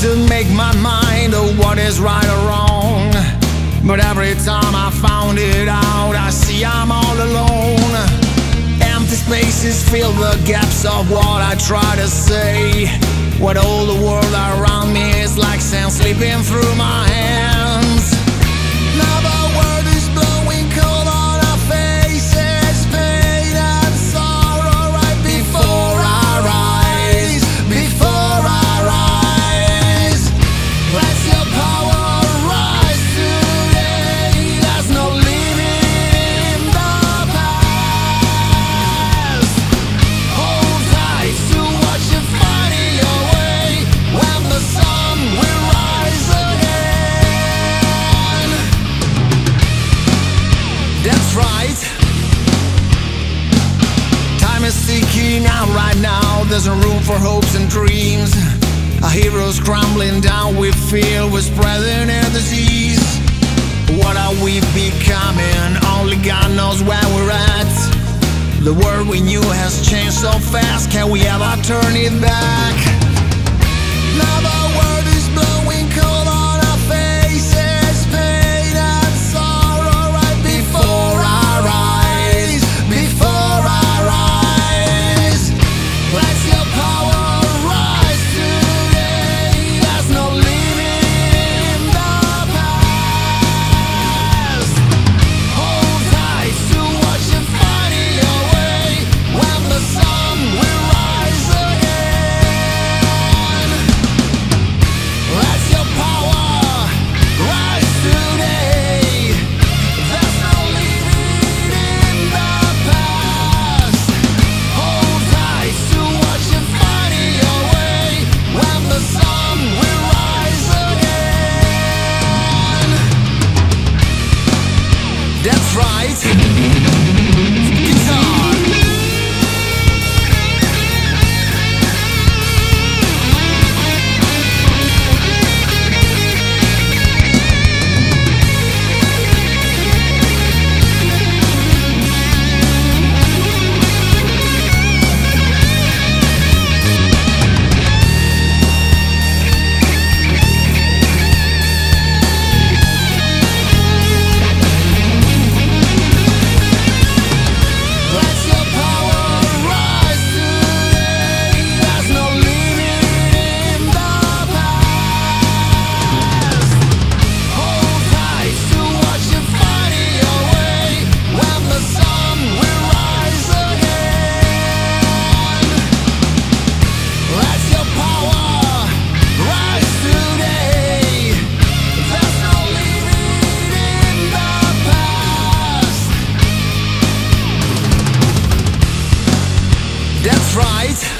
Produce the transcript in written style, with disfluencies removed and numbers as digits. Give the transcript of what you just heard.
to make my mind of what is right or wrong, but every time I found it out, I see I'm all alone. Empty spaces fill the gaps of what I try to say. What all the world around me is like sand slipping through my hands. Now the world is blowing cold on our faces, pain and sorrow right before our eyes, before our eyes. Let your power rise today. There's no living in the past. Hold tight to what you find in your way when the sun will rise again. That's right. Time is ticking out right now. There's no room for hopes and dreams. A hero's crumbling down with fear. We're spreading a disease. What are we becoming? Only God knows where we're at. The world we knew has changed so fast. Can we ever turn it back? Now the world is blowing cold on our faces, pain and sorrow right before our eyes, before our eyes. Let your power rise today. There's no living in the past. Hold tight to what you find in your way when the sun will rise again. Let your power rise today. There's no living in the past. Hold tight to what you find in your way when the sun will rise again. That's right. Guitar. Let your power rise today. There's no living in the past. Hold tight to what you find in your way when the sun will rise again. Let your power rise today. There's no living in the past. That's right.